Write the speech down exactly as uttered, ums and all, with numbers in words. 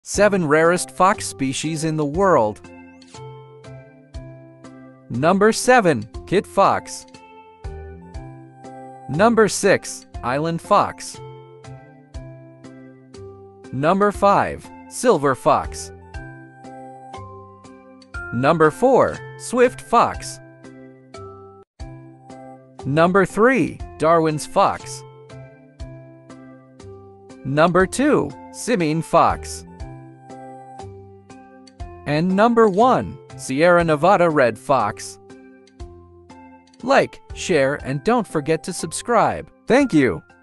Seven rarest fox species in the world. Number seven. Kit fox. Number six. Island fox. Number five. Silver fox. Number four. Swift fox. Number three. Darwin's fox. Number two. Simian fox. And number one. Sierra Nevada red fox. Like, share, and don't forget to subscribe. Thank you.